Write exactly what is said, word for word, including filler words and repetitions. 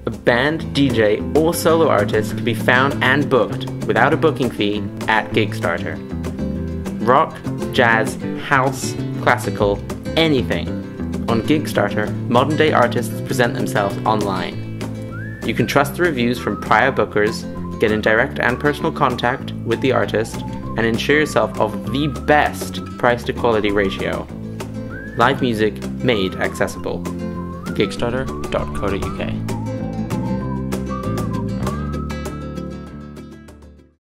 a band, D J, or solo artist can be found and booked without a booking fee at Gigstarter. Rock, jazz, house, classical, anything. On Gigstarter, modern-day artists present themselves online. You can trust the reviews from prior bookers, get in direct and personal contact with the artist, and ensure yourself of the best price-to-quality ratio. Live music made accessible. Gigstarter dot co dot U K